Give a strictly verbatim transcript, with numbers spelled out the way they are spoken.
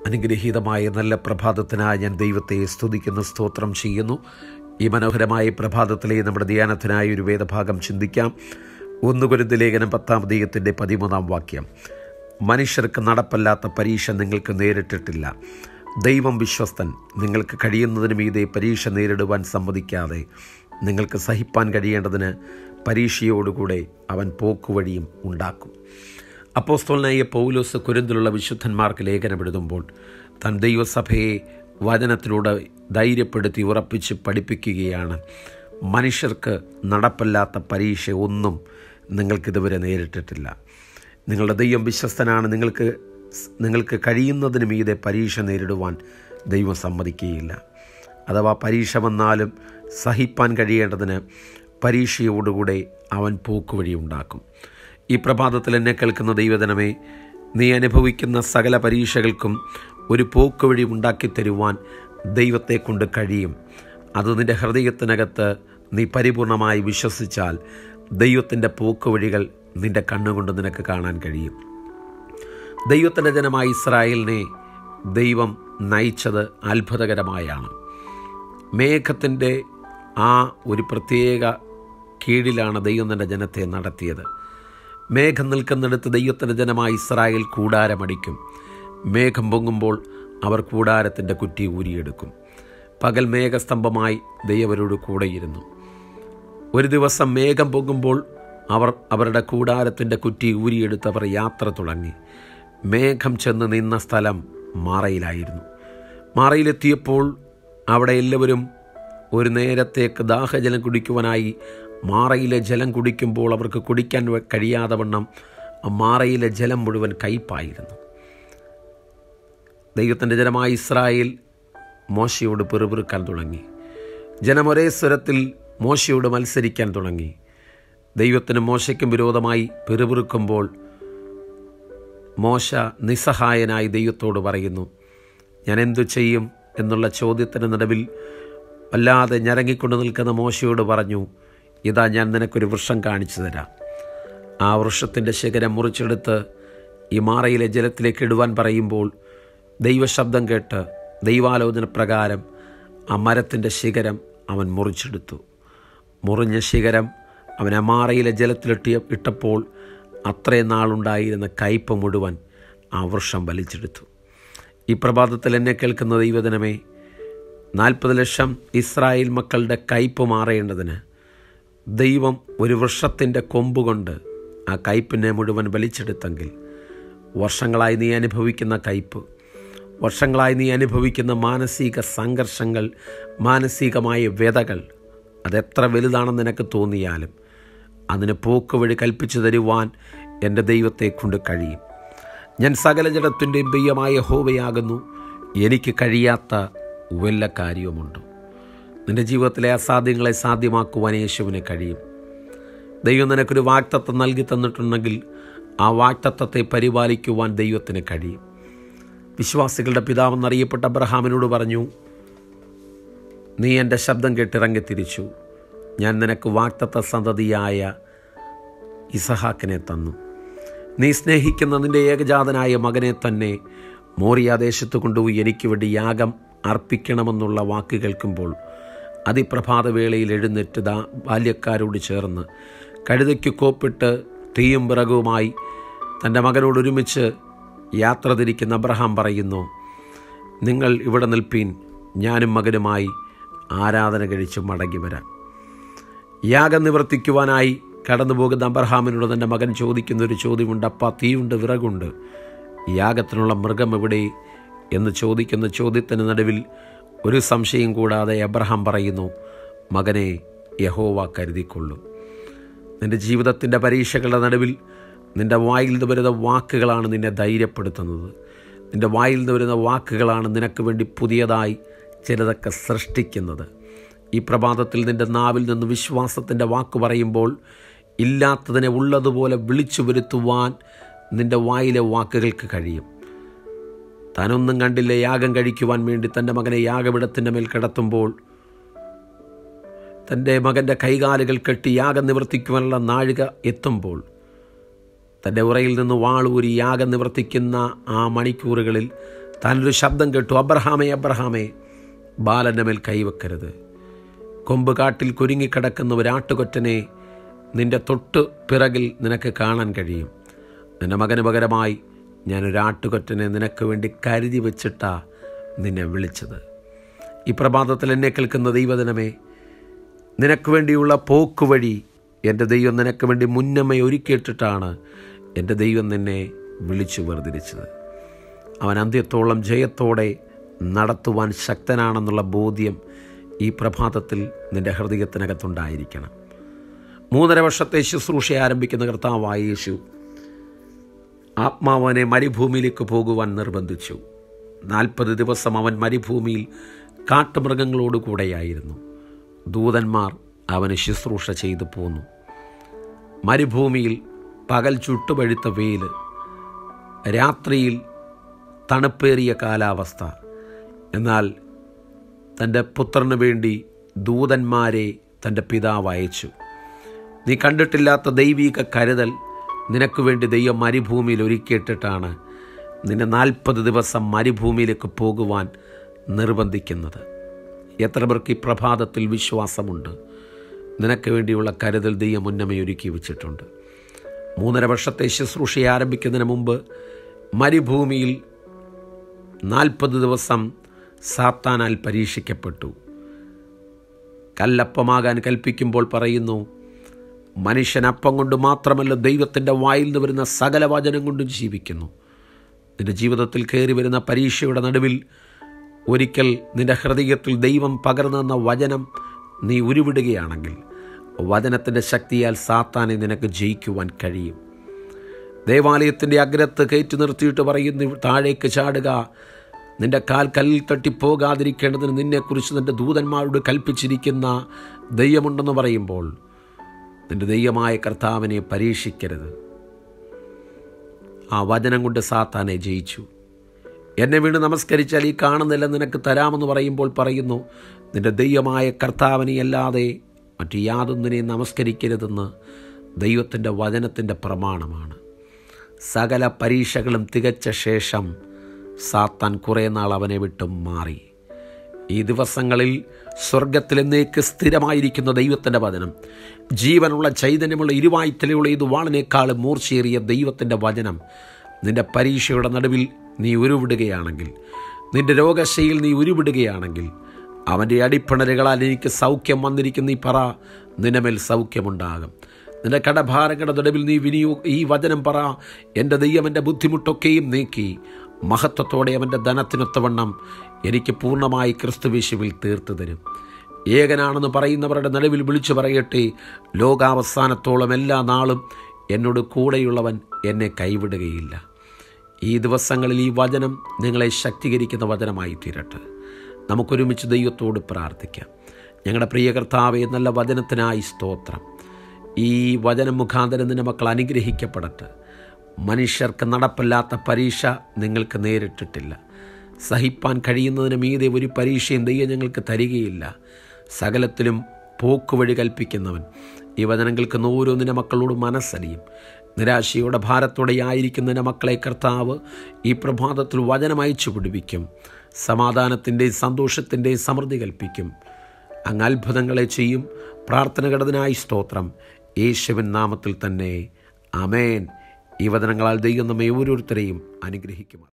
അനുഗ്രഹീതമായ നല്ല പ്രഭാതത്തിനായി ഞാൻ ദൈവത്തെ സ്തുതിക്കുന്നു, സ്തോത്രം ചെയ്യുന്നു. ഈ മനോഹരമായ പ്രഭാതത്തിലെ നമ്മുടെ ധ്യാനത്തിനായി ഒരു വേദഭാഗം ചിന്തിക്കാം. ഒന്ന് കൊരിന്ത്യർ ലേഖനം പത്താം അധ്യായത്തിൻ്റെ പതിമൂന്നാം വാക്യം. മനുഷ്യർക്ക് നടപ്പല്ലാത്ത പരീക്ഷ നിങ്ങൾക്ക് നേരിട്ടിട്ടില്ല. ദൈവം വിശ്വസ്തൻ. നിങ്ങൾക്ക് കഴിയുന്നതിന് മീതെ പരീക്ഷ നേരിടുവാൻ സമ്മതിക്കാതെ നിങ്ങൾക്ക് സഹിപ്പാൻ കഴിയേണ്ടതിന് പരീക്ഷയോടുകൂടെ അവൻ പോക്കുവഴിയും ഉണ്ടാക്കും. അപ്പോസ്തലനായ പൗലോസ് കൊരിന്തിലുള്ള വിശുദ്ധന്മാർക്ക് ലേഖനം എഴുതുമ്പോൾ താൻ ദൈവസഭയെ വചനത്തിലൂടെ ധൈര്യപ്പെടുത്തി ഉറപ്പിച്ച് പഠിപ്പിക്കുകയാണ്. മനുഷ്യർക്ക് നടപ്പല്ലാത്ത പരീക്ഷ ഒന്നും നിങ്ങൾക്കിതുവരെ നേരിട്ടിട്ടില്ല. നിങ്ങളുടെ ദൈവം വിശ്വസ്തനാണ്. നിങ്ങൾക്ക് നിങ്ങൾക്ക് കഴിയുന്നതിന് മീതെ പരീക്ഷ നേരിടുവാൻ ദൈവം സമ്മതിക്കുകയില്ല. അഥവാ പരീക്ഷ വന്നാലും സഹിപ്പാൻ കഴിയേണ്ടതിന് പരീക്ഷയോടുകൂടെ അവൻ പോക്കുവഴി ഉണ്ടാക്കും. ഈ പ്രഭാതത്തിൽ എന്നെ കേൾക്കുന്ന ദൈവജനമേ, നീ അനുഭവിക്കുന്ന സകല പരീക്ഷകൾക്കും ഒരു പോക്കുവഴി ഉണ്ടാക്കി തരുവാൻ ദൈവത്തെ കൊണ്ട് കഴിയും. അത് നിൻ്റെ ഹൃദയത്തിനകത്ത് നീ പരിപൂർണമായി വിശ്വസിച്ചാൽ ദൈവത്തിൻ്റെ പോക്കുവഴികൾ നിൻ്റെ കണ്ണുകൊണ്ട് നിനക്ക് കാണാൻ കഴിയും. ദൈവത്തിൻ്റെ ജനമായ ഇസ്രായേലിനെ ദൈവം നയിച്ചത് അത്ഭുതകരമായാണ്. മേഘത്തിൻ്റെ ആ ഒരു പ്രത്യേക കീഴിലാണ് ദൈവം തൻ്റെ ജനത്തെ നടത്തിയത്. മേഘം നിൽക്കുന്നിടത്ത് ദൈവത്തിൻ്റെ ജനമായ ഇസ്രായേൽ കൂടാരമടിക്കും. മേഘം പൊങ്ങുമ്പോൾ അവർ കൂടാരത്തിൻ്റെ കുറ്റി ഊരിയെടുക്കും. പകൽ മേഘസ്തംഭമായി ദൈവരോട് കൂടെയിരുന്നു. ഒരു ദിവസം മേഘം പൊങ്ങുമ്പോൾ അവർ അവരുടെ കൂടാരത്തിൻ്റെ കുറ്റി ഊരിയെടുത്തവർ യാത്ര തുടങ്ങി. മേഘം ചെന്ന് നിന്ന സ്ഥലം മാറയിലായിരുന്നു. മാറയിലെത്തിയപ്പോൾ അവിടെ എല്ലാവരും ഒരു നേരത്തേക്ക് ദാഹജലം കുടിക്കുവാനായി മാറയിലെ ജലം കുടിക്കുമ്പോൾ അവർക്ക് കുടിക്കാൻ കഴിയാതെ വണ്ണം ആ മാറയിലെ ജലം മുഴുവൻ കയ്പായിരുന്നു. ദൈവത്തിൻ്റെ ജനമായ ഇസ്രായേൽ മോശയോട് പിറുപിറുക്കാൻ തുടങ്ങി. ജനം ഒരേ സ്വരത്തിൽ മോശയോട് മത്സരിക്കാൻ തുടങ്ങി. ദൈവത്തിനും മോശയ്ക്കും വിരോധമായി പിറുപിറുക്കുമ്പോൾ മോശ നിസ്സഹായനായി ദൈവത്തോട് പറയുന്നു, ഞാൻ എന്തു ചെയ്യും എന്നുള്ള ചോദ്യത്തിന് നടുവിൽ വല്ലാതെ ഞരങ്ങിക്കൊണ്ട് നിൽക്കുന്ന മോശയോട് പറഞ്ഞു, ഇതാ ഞാൻ നിനക്കൊരു വൃക്ഷം കാണിച്ചു തരാം. ആ വൃക്ഷത്തിൻ്റെ ശിഖരം മുറിച്ചെടുത്ത് ഈ മാറയിലെ ജലത്തിലേക്ക് ഇടുവാൻ പറയുമ്പോൾ ദൈവശബ്ദം കേട്ട് ദൈവാലോചന പ്രകാരം ആ മരത്തിൻ്റെ ശിഖരം അവൻ മുറിച്ചെടുത്തു. മുറിഞ്ഞ ശിഖരം അവൻ ആ മാറയിലെ ജലത്തിലിട്ടിയ ഇട്ടപ്പോൾ അത്രയും നാളുണ്ടായിരുന്ന കയ്പ് മുഴുവൻ ആ വൃക്ഷം വലിച്ചെടുത്തു. ഈ പ്രഭാതത്തിൽ എന്നെ കേൾക്കുന്ന ദൈവജനമേ, നാൽപ്പത് ലക്ഷം ഇസ്രായേൽ മക്കളുടെ കയ്പ് മാറേണ്ടതിന് ദൈവം ഒരു വൃക്ഷത്തിൻ്റെ കൊമ്പുകൊണ്ട് ആ കയ്പിനെ മുഴുവൻ വലിച്ചെടുത്തെങ്കിൽ വർഷങ്ങളായി നീ അനുഭവിക്കുന്ന കയ്പ്, വർഷങ്ങളായി നീ അനുഭവിക്കുന്ന മാനസിക സംഘർഷങ്ങൾ, മാനസികമായ വ്യതകൾ, അതെത്ര വലുതാണെന്ന് നിനക്ക് തോന്നിയാലും അതിന് പോക്കുവഴി കൽപ്പിച്ചു തരുവാൻ എൻ്റെ ദൈവത്തെ കൊണ്ട് കഴിയും. ഞാൻ സകല ജഡത്തിൻ്റെയും ദൈവമായ യഹോവയാകുന്നു, എനിക്ക് കഴിയാത്ത വല്ല കാര്യവുമുണ്ടോ? നിൻ്റെ ജീവിതത്തിലെ അസാധ്യങ്ങളെ സാധ്യമാക്കുവാൻ യേശുവിന് കഴിയും. ദൈവം നിനക്കൊരു വാഗ്ദത്തം നൽകി തന്നിട്ടുണ്ടെങ്കിൽ ആ വാഗ്ദത്തത്തെ പരിപാലിക്കുവാൻ ദൈവത്തിന് കഴിയും. വിശ്വാസികളുടെ പിതാവെന്നറിയപ്പെട്ട അബ്രഹാമിനോട് പറഞ്ഞു, നീ എൻ്റെ ശബ്ദം കേട്ടിറങ്ങി തിരിച്ചു, ഞാൻ നിനക്ക് വാഗ്ദത്ത സന്തതിയായ ഇസഹാക്കിനെ തന്നു. നീ സ്നേഹിക്കുന്ന നിൻ്റെ ഏകജാതനായ മകനെ തന്നെ മോറിയാദേശത്ത് കൊണ്ടുപോയി എനിക്ക് വേണ്ടി യാഗം അർപ്പിക്കണമെന്നുള്ള വാക്ക് കേൾക്കുമ്പോൾ അതിപ്രഭാതവേളയിൽ എഴുന്നേറ്റ് ദാ ബാല്യക്കാരോട് ചേർന്ന് കഴുതയ്ക്ക് കോപ്പിട്ട് തീയും വിറകുമായി തൻ്റെ മകനോടൊരുമിച്ച് യാത്ര തിരിക്കുന്ന അബ്രഹാം പറയുന്നു, നിങ്ങൾ ഇവിടെ നിൽപ്പീൻ, ഞാനും മകനുമായി ആരാധന കഴിച്ച് മടങ്ങി വരാം. യാഗം നിവർത്തിക്കുവാനായി കടന്നു പോകുന്ന അബ്രഹാമിനോട് തൻ്റെ മകൻ ചോദിക്കുന്നൊരു ചോദ്യമുണ്ട്. അപ്പാ, തീയുണ്ട്, വിറകുണ്ട്, യാഗത്തിനുള്ള മൃഗം എവിടെ എന്ന് ചോദിക്കുന്ന ചോദ്യത്തിന് നടുവിൽ ഒരു സംശയം കൂടാതെ അബ്രഹാം പറയുന്നു, മകനെ, യഹോവ കരുതിക്കൊള്ളും. നിൻ്റെ ജീവിതത്തിൻ്റെ പരീക്ഷകളുടെ നടുവിൽ നിൻ്റെ വായിൽ നിന്ന് വരുന്ന വാക്കുകളാണ് നിന്നെ ധൈര്യപ്പെടുത്തുന്നത്. നിൻ്റെ വായിൽ നിന്ന് വരുന്ന വാക്കുകളാണ് നിനക്ക് വേണ്ടി പുതിയതായി ചിലതൊക്കെ സൃഷ്ടിക്കുന്നത്. ഈ പ്രഭാതത്തിൽ നിൻ്റെ നാവിൽ നിന്ന് വിശ്വാസത്തിൻ്റെ വാക്ക് പറയുമ്പോൾ ഇല്ലാത്തതിനെ ഉള്ളതുപോലെ വിളിച്ചു വരുത്തുവാൻ നിൻ്റെ വായിലെ വാക്കുകൾക്ക് കഴിയും. താനൊന്നും കണ്ടില്ല യാഗം കഴിക്കുവാൻ വേണ്ടി തൻ്റെ മകനെ യാഗപീഠത്തിൻ്റെ മേൽ കിടത്തുമ്പോൾ തൻ്റെ മകൻ്റെ കൈകാലുകൾ കെട്ടി യാഗം നിവർത്തിക്കുവാനുള്ള നാഴിക എത്തുമ്പോൾ തൻ്റെ ഉറയിൽ നിന്ന് വാളൂരി യാഗം നിവർത്തിക്കുന്ന ആ മണിക്കൂറുകളിൽ താനൊരു ശബ്ദം കേട്ടു, അബ്രഹാമേ അബ്രഹാമേ, ബാലൻ്റെ മേൽ കൈവെക്കരുത്. കൊമ്പ് കാട്ടിൽ കുരുങ്ങിക്കിടക്കുന്ന ഒരാട്ടുകൊറ്റനെ നിൻ്റെ തൊട്ട് പിറകിൽ നിനക്ക് കാണാൻ കഴിയും. നിൻ്റെ മകന് പകരമായി ഞാനൊരാട്ടുകൊറ്റനെ നിനക്ക് വേണ്ടി കരുതി വെച്ചിട്ടാ നിന്നെ വിളിച്ചത്. ഈ പ്രഭാതത്തിൽ എന്നെ കേൾക്കുന്ന ദൈവജനമേ, നിനക്ക് വേണ്ടിയുള്ള പോക്കുവഴി എൻ്റെ ദൈവം നിനക്ക് വേണ്ടി മുന്നമേ ഒരുക്കിയിട്ടിട്ടാണ് എൻ്റെ ദൈവം നിന്നെ വിളിച്ചു വേർതിരിച്ചത്. അവൻ അന്ത്യത്തോളം ജയത്തോടെ നടത്തുവാൻ ശക്തനാണെന്നുള്ള ബോധ്യം ഈ പ്രഭാതത്തിൽ നിൻ്റെ ഹൃദയത്തിനകത്തുണ്ടായിരിക്കണം. മൂന്നര വർഷത്തെ ശുശ്രൂഷ ആരംഭിക്കുന്ന കർത്താവായ യേശു ആത്മാവനെ മരുഭൂമിയിലേക്ക് പോകുവാൻ നിർബന്ധിച്ചു. നാൽപ്പത് ദിവസം അവൻ മരുഭൂമിയിൽ കാട്ടുമൃഗങ്ങളോട് കൂടെയായിരുന്നു. ദൂതന്മാർ അവന് ശുശ്രൂഷ ചെയ്തു പോന്നു. മരുഭൂമിയിൽ പകൽ ചുട്ടുപഴുത്ത വെയിൽ, രാത്രിയിൽ തണുപ്പേറിയ കാലാവസ്ഥ. എന്നാൽ തൻ്റെ പുത്രന് വേണ്ടി ദൂതന്മാരെ തൻ്റെ പിതാവ് അയച്ചു. നീ കണ്ടിട്ടില്ലാത്ത ദൈവിക കരുതൽ നിനക്ക് വേണ്ടി ദൈവം മരുഭൂമിയിൽ ഒരുക്കിയിട്ടിട്ടാണ് നിന്നെ നാൽപ്പത് ദിവസം മരുഭൂമിയിലേക്ക് പോകുവാൻ നിർബന്ധിക്കുന്നത്. എത്ര പേർക്ക് ഈ പ്രഭാതത്തിൽ വിശ്വാസമുണ്ട്? നിനക്ക് വേണ്ടിയുള്ള കരുതൽ ദൈവം മുന്നമേ ഒരുക്കി വെച്ചിട്ടുണ്ട്. മൂന്നര വർഷത്തെ ശുശ്രൂഷ ആരംഭിക്കുന്നതിന് മുമ്പ് മരുഭൂമിയിൽ നാൽപ്പത് ദിവസം സാത്താനാൽ പരീക്ഷിക്കപ്പെട്ടു. കല്ലപ്പമാകാൻ കൽപ്പിക്കുമ്പോൾ പറയുന്നു, മനുഷ്യൻ അപ്പം കൊണ്ട് മാത്രമല്ല ദൈവത്തിൻ്റെ വായിൽ നിന്ന് വരുന്ന സകല വചനം കൊണ്ടും ജീവിക്കുന്നു. നിൻ്റെ ജീവിതത്തിൽ കയറി വരുന്ന പരീക്ഷയുടെ നടുവിൽ ഒരിക്കൽ നിൻ്റെ ഹൃദയത്തിൽ ദൈവം പകർന്നു തന്ന വചനം നീ ഉരുവിടുകയാണെങ്കിൽ വചനത്തിൻ്റെ ശക്തിയാൽ സാത്താനെ നിനക്ക് ജയിക്കുവാൻ കഴിയും. ദേവാലയത്തിൻ്റെ അഗ്രത്ത് കയറ്റി നിർത്തിയിട്ട് പറയുന്നു, താഴേക്ക് ചാടുക, നിൻ്റെ കാൽ കല്ലിൽ തട്ടിപ്പോകാതിരിക്കേണ്ടതിന് നിന്നെക്കുറിച്ച് നിൻ്റെ ദൂതന്മാരോട് കൽപ്പിച്ചിരിക്കുന്ന ദൈവമുണ്ടെന്ന് പറയുമ്പോൾ നിൻ്റെ ദൈവമായ കർത്താവിനെ പരീക്ഷിക്കരുത്. ആ വചനം കൊണ്ട് സാത്താനെ ജയിച്ചു. എന്നെ വീണ് നമസ്കരിച്ചാൽ ഈ കാണുന്നില്ല നിനക്ക് തരാമെന്ന് പറയുമ്പോൾ പറയുന്നു, നിൻ്റെ ദൈവമായ കർത്താവിനെ അല്ലാതെ മറ്റു യാതൊന്നിനെയും നമസ്കരിക്കരുതെന്ന് ദൈവത്തിൻ്റെ വചനത്തിൻ്റെ പ്രമാണമാണ്. സകല പരീക്ഷകളും തികച്ച ശേഷം സാത്താൻ കുറേ നാൾ അവനെ വിട്ടും മാറി. ഈ ദിവസങ്ങളിൽ സ്വർഗത്തിലെന്നേക്ക് സ്ഥിരമായിരിക്കുന്ന ദൈവത്തിൻ്റെ വചനം, ജീവനുള്ള ചൈതന്യമുള്ള ഇരുവായ്ത്തലയുള്ള ഇത് വാളിനേക്കാൾ മൂർച്ചയേറിയ ദൈവത്തിൻ്റെ വചനം നിൻ്റെ പരീക്ഷയുടെ നടുവിൽ നീ ഉരുവിടുകയാണെങ്കിൽ, നിൻ്റെ രോഗശയിൽ നീ ഉരുവിടുകയാണെങ്കിൽ, അവൻ്റെ അടിപ്പിണരുകളാൽ എനിക്ക് സൗഖ്യം വന്നിരിക്കുന്ന നീ പറ, നിന്റെ മേൽ സൗഖ്യമുണ്ടാകും. നിന്റെ കടഭാരങ്ങളുടെ നടുവിൽ നീ വിനിയോഗ ഈ വചനം പറ, എൻ്റെ ദൈവം എൻ്റെ ബുദ്ധിമുട്ടൊക്കെയും നീക്കി മഹത്വത്തോടെ അവൻ്റെ ധനത്തിനൊത്തവണ്ണം എനിക്ക് പൂർണ്ണമായി ക്രിസ്തുയേശുവിൽ തീർത്തു തരും. ഏകനാണെന്ന് പറയുന്നവരുടെ നടുവിൽ വിളിച്ചു പറയട്ടെ, ലോകാവസാനത്തോളം എല്ലാ നാളും എന്നോട് കൂടെയുള്ളവൻ എന്നെ കൈവിടുകയില്ല. ഈ ദിവസങ്ങളിൽ ഈ വചനം നിങ്ങളെ ശക്തീകരിക്കുന്ന വചനമായി തീരട്ടെ. നമുക്കൊരുമിച്ച് ദൈവത്തോട് പ്രാർത്ഥിക്കാം. ഞങ്ങളുടെ പ്രിയ കർത്താവേ, നല്ല വചനത്തിനായി സ്തോത്രം. ഈ വചനം മുഖാന്തരം നിന്റെ മക്കൾ അനുഗ്രഹിക്കപ്പെടട്ടെ. മനുഷ്യർക്ക് നടപ്പില്ലാത്ത പരീക്ഷ നിങ്ങൾക്ക് നേരിട്ടിട്ടില്ല. സഹിപ്പാൻ കഴിയുന്നതിന് മീതെ ഒരു പരീക്ഷയും ദൈവം ഞങ്ങൾക്ക് തരികയില്ല. സകലത്തിലും പോക്കുവഴി കൽപ്പിക്കുന്നവൻ ഈ വചനം കേൾക്കുന്ന ഓരോന്നിൻ്റെ മക്കളോട് മനസ്സറിയും. നിരാശയോടെ ഭാരത്തോടെ ആയിരിക്കുന്നതിൻ്റെ മക്കളെ കർത്താവ് ഈ പ്രഭാതത്തിൽ വചനം അയച്ചു പിടിപ്പിക്കും. സമാധാനത്തിൻ്റെയും സന്തോഷത്തിൻ്റെയും സമൃദ്ധി കൽപ്പിക്കും. അങ്ങ് അത്ഭുതങ്ങളെ ചെയ്യും. പ്രാർത്ഥന ഘടനായി സ്തോത്രം, യേശുവിൻ നാമത്തിൽ തന്നെ ആമേൻ. ഈ വചനങ്ങളാൽ ദൈവം നമ്മെ ഓരോരുത്തരെയും അനുഗ്രഹിക്കും.